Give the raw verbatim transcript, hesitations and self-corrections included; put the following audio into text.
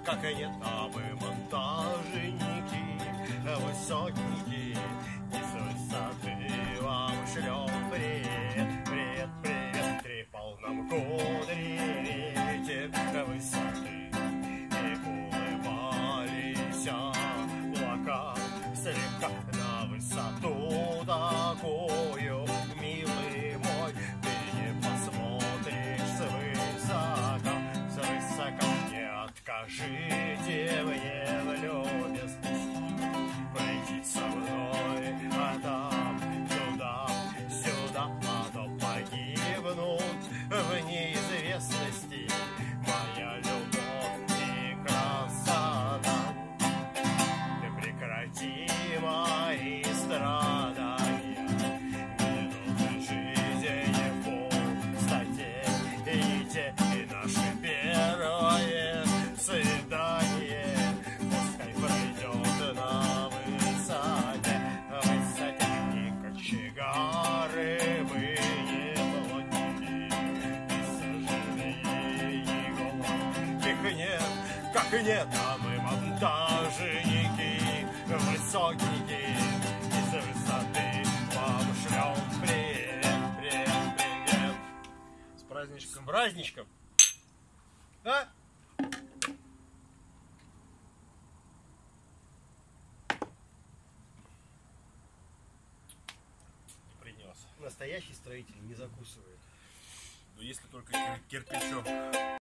как и нет, а мы монтажники высокие, и с высоты вам шлем привет, привет, привет. Трепал нам кудри ветер высоты, и улыбались облака слегка на высоту такую, милый мой, ты не посмотришь свысока, свысока. Не откажите мне в любезности пройти со мной, а там туда, сюда, а то погибнут в неизвестности моя любовь и красота. Ты прекрати мои страдания, минуты жизни в пустоте, и те, и наше первое свидание пускай пройдет на высоте, высоте. И кочегары мы не платили, и сожалели голод. Их нет, как и нет, а мы монтажники высокие, и с высоты вам шлем привет, привет, привет. С праздничком. С праздничком! А? Принес. Настоящий строитель не закусывает. Ну, если только кир- кирпичом.